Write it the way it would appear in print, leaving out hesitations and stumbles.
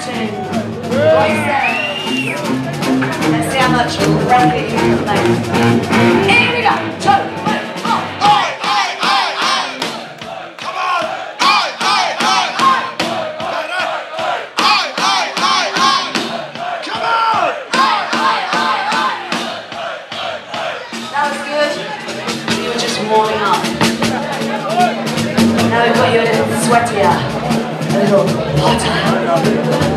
watching voices. Let's see how much record you can play. Here we go. 2, 1, oh. Oi, oi, oi, oi. Come on. Oi, oi, oi, oi. Better. Oi, oi, oi, oi. Come on. Oi, oi, oi, oi. That was good. You were just warming up. Now we've got you a little sweatier, a little hotter.